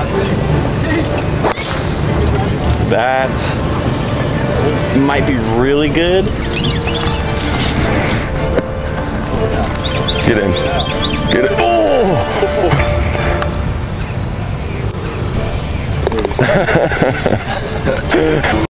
That might be really good. Get in. Get it. Oh!